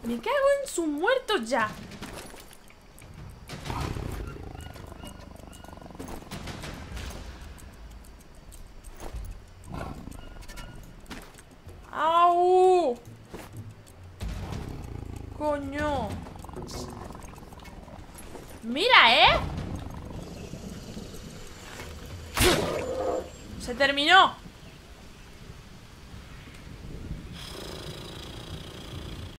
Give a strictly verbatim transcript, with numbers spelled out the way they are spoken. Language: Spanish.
Me cago en sus muertos ya. ¡Au! Coño. Mira, ¿eh? Se terminó.